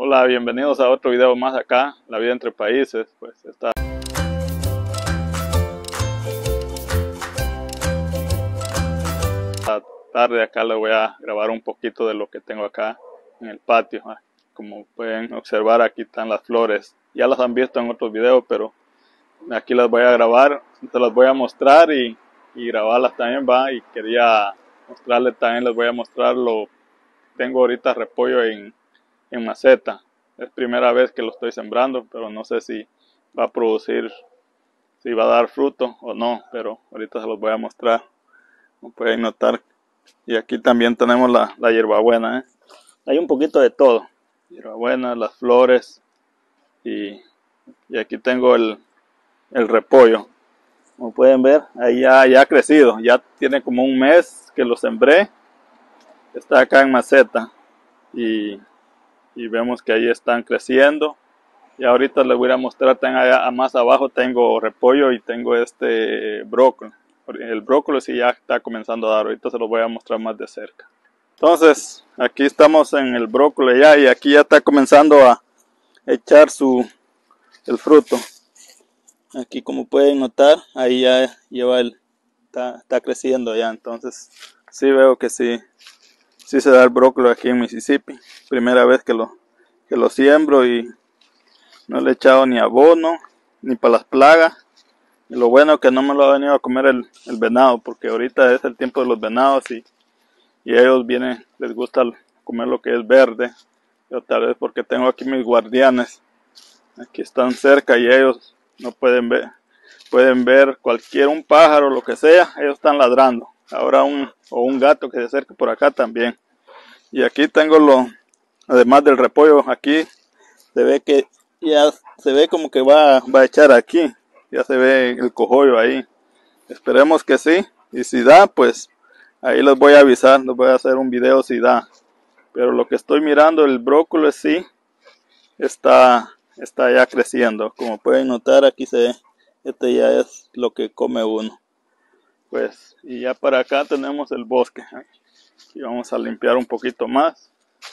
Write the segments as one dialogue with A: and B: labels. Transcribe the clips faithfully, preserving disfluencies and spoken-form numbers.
A: Hola, bienvenidos a otro video más acá, La Vida Entre Países. Pues esta tarde acá les voy a grabar un poquito de lo que tengo acá en el patio. Como pueden observar, aquí están las flores. Ya las han visto en otros videos, pero aquí las voy a grabar, se las voy a mostrar y, y grabarlas también, va. Y quería mostrarles también, les voy a mostrar lo tengo ahorita repollo en, en maceta. Es primera vez que lo estoy sembrando, pero no sé si va a producir, si va a dar fruto o no, pero ahorita se los voy a mostrar. Como pueden notar. Y aquí también tenemos la, la hierbabuena, ¿eh? Hay un poquito de todo. Hierbabuena, las flores y, y aquí tengo el, el repollo. Como pueden ver, ahí ya, ya ha crecido. Ya tiene como un mes que lo sembré. Está acá en maceta. Y, y vemos que ahí están creciendo. Y ahorita les voy a mostrar, también allá más abajo tengo repollo y tengo este brócoli. El brócoli sí ya está comenzando a dar, ahorita se los voy a mostrar más de cerca. Entonces, aquí estamos en el brócoli ya, y aquí ya está comenzando a echar su el fruto. Aquí, como pueden notar, ahí ya lleva el, está, está creciendo ya. Entonces, sí veo que sí, sí se da el brócoli aquí en Mississippi. Primera vez que lo, que lo siembro y no le he echado ni abono, ni para las plagas. Y lo bueno es que no me lo ha venido a comer el, el venado, porque ahorita es el tiempo de los venados y, y ellos vienen, les gusta comer lo que es verde. Yo tal vez porque tengo aquí mis guardianes, aquí están cerca y ellos no pueden ver, pueden ver cualquier, un pájaro, lo que sea, ellos están ladrando. Ahora un, o un gato que se acerque por acá también. Y aquí tengo lo, además del repollo, aquí se ve que ya se ve como que va, va a echar aquí. Ya se ve el cogollo ahí. Esperemos que sí. Y si da, pues ahí les voy a avisar. Les voy a hacer un video si da. Pero lo que estoy mirando, el brócoli sí está, está ya creciendo. Como pueden notar, aquí se ve. Este ya es lo que come uno. Pues, y ya para acá tenemos el bosque. Y vamos a limpiar un poquito más.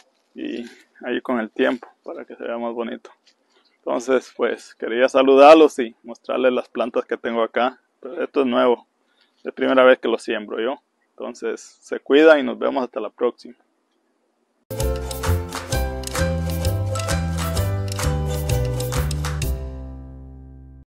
A: Y ahí con el tiempo, para que se vea más bonito. Entonces, pues, quería saludarlos y mostrarles las plantas que tengo acá. Pero esto es nuevo. Es la primera vez que lo siembro yo. Entonces, se cuidan y nos vemos hasta la próxima.